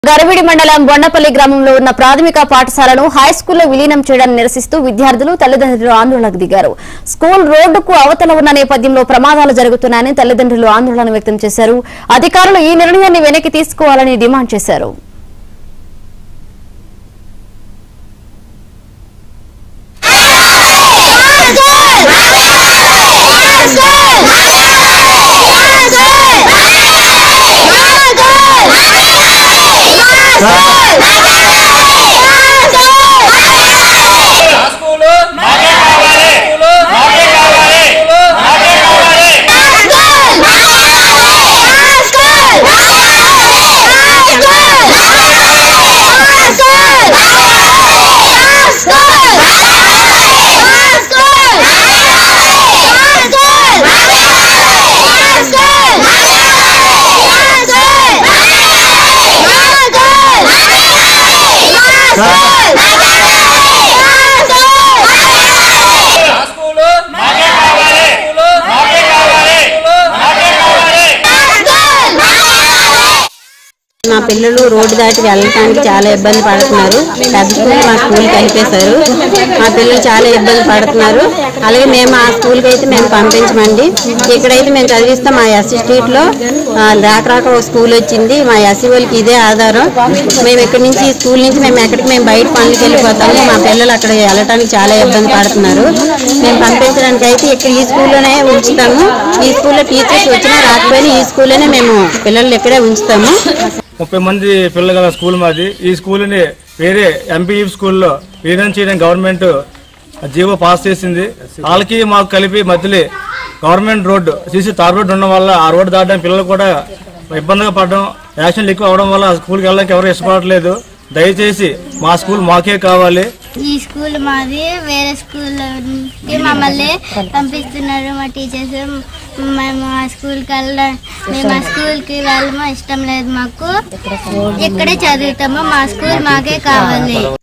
గరవిడి మండలం బొండపల్లి గ్రామంలో ఉన్న ప్రాథమిక పాఠశాలను హైస్కూల్లో విలీనం చేయడాన్ని నిరసిస్తూ విద్యార్థులు తల్లిదండ్రులు ఆందోళనకు దిగారు. స్కూల్ రోడ్డుకు అవతల ఉన్న నేపథ్యంలో ప్రమాదాలు జరుగుతున్నాయని తల్లిదండ్రులు ఆందోళన వ్యక్తం చేశారు. అధికారులు ఈ నిర్ణయాన్ని వెనక్కి తీసుకోవాలని డిమాండ్ చేశారు. మా పిల్లలు రోడ్డు దాటి వెళ్ళడానికి చాలా ఇబ్బంది పడుతున్నారు. పెద్ద స్కూల్ మా స్కూల్ కలిపేశారు. మా పిల్లలు చాలా ఇబ్బంది పడుతున్నారు. అలాగే మేము ఆ స్కూల్కి అయితే మేము పంపించమండి. ఇక్కడైతే మేము చదివిస్తాం. మా ఎస్సీ స్ట్రీట్లో రాక ఒక స్కూల్ వచ్చింది. మా ఎస్సీ వాళ్ళకి ఇదే ఆధారం. మేము ఇక్కడి నుంచి ఈ స్కూల్ నుంచి మేము బయట పనులకి వెళ్ళిపోతాము. మా పిల్లలు అక్కడ వెళ్ళడానికి చాలా ఇబ్బంది పడుతున్నారు. మేము పంపించడానికి అయితే ఇక్కడ ఈ స్కూల్లోనే ఉంచుతాము. ఈ స్కూల్లో టీచర్స్ వచ్చినా రాకపోయినా ఈ స్కూల్లోనే మేము పిల్లల్ని ఇక్కడే ఉంచుతాము. 30 మంది పిల్లలు గల స్కూల్ మాది. ఈ స్కూల్ని వేరే ఎంపీఈ స్కూల్లో విలీనం చేయడం గవర్నమెంట్ జీవో పాస్ చేసింది. వాళ్ళకి మాకు కలిపి మధ్యలో government road CC tar road ఉండడం వల్ల ఆ రోడ్డు దాటడానికి పిల్లలు కూడా ఇబ్బందిగా పడడం, యాక్సిడెంట్లు ఎక్కువ అవడం వల్ల ఆ స్కూల్కి వెళ్ళడానికి ఎవరు ఇష్టపడట్లేదు. దయచేసి మా స్కూల్ మాకే కావాలి. ఈ స్కూల్ మాది. వేరే స్కూల్కి మమ్మల్ని పంపిస్తున్నారు మా టీచర్స్. మేము ఆ స్కూల్కి మేము ఆ స్కూల్కి వెళ్ళడం ఇష్టం లేదు. మాకు ఇక్కడే చదువుతాము. మా స్కూల్ మాకే కావాలి.